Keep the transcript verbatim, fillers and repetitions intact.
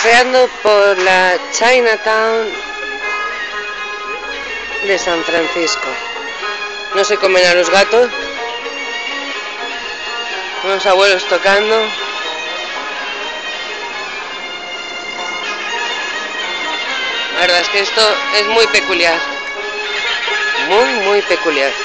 paseando por la Chinatown de San Francisco. No se comen a los gatos. Unos abuelos tocando. La verdad es que esto es muy peculiar. Muy, muy peculiar.